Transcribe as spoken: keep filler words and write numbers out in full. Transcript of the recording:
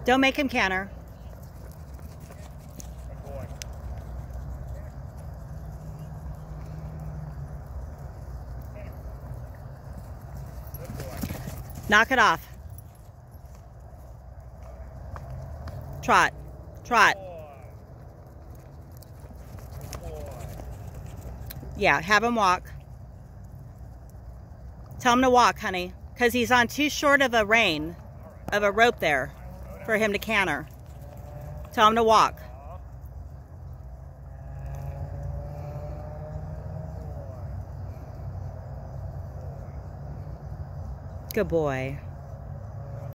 Don't make him canter. Good boy. Good boy. Knock it off. Trot. Trot. Good boy. Yeah, have him walk. Tell him to walk, honey, because he's on too short of a rein, of a rope there for him to canter. Tell him to walk. Good boy.